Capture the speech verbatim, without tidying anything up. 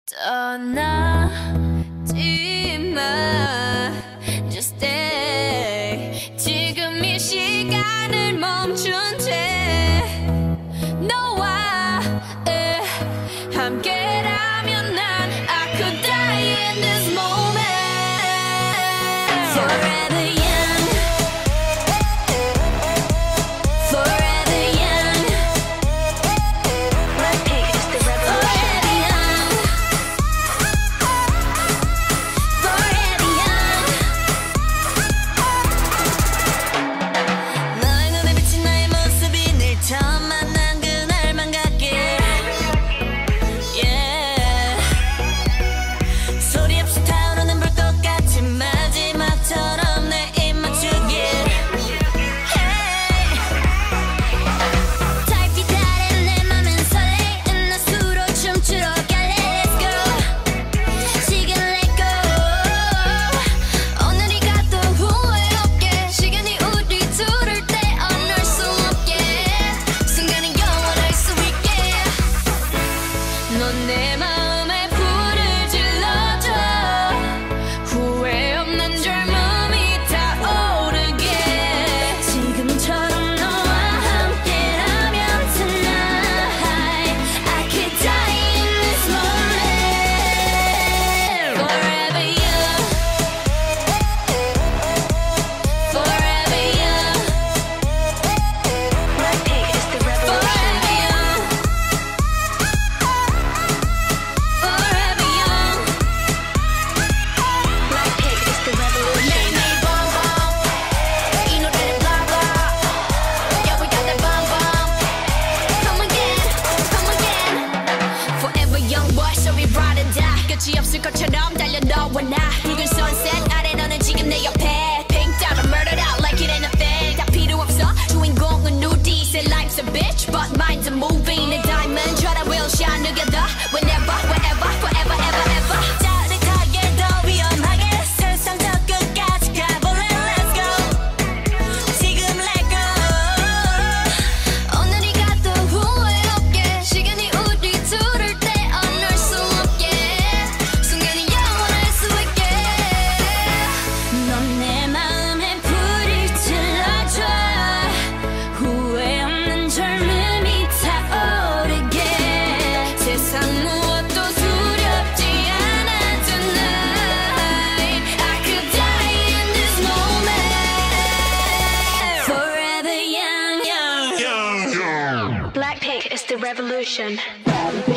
떠나지 마 Just stay 지금 이 시간을 멈춘 채 너와 에, 함께라면 난 I could die in this moment Forever young Forever young BLACKPINK is the revolution 내 마음에 불을 질러줘 후회 없는 젊음이 타오르게 지금처럼 너와 함께라면 tonight I could die in this moment Forever young Forever young BLACKPINK is the revolution 끝이 없을 것처럼 달려 너와 나 붉은 sunset 아래 너는 지금 내 옆에 Pink diamond murdered out like it ain't a thing 다 필요 없어 주인공은 누디 Say life's a bitch but mine's a movie 내 diamond try to will shine together Whenever, wherever, forever, ever, ever 짜릿하게 더 위험하게 세상 저 끝까지 가볼래 Let's go 지금 let go 오늘이 가도 후회 없게 시간이 우리 둘을 떼어놓을 수 없게 넌 내 마음에 불을 질러줘 후회 없는 젊음이 타오르게 세상 무엇도 두렵지 않아 tonight I could die in this moment Forever young, young, young, young. BLACKPINK is the revolution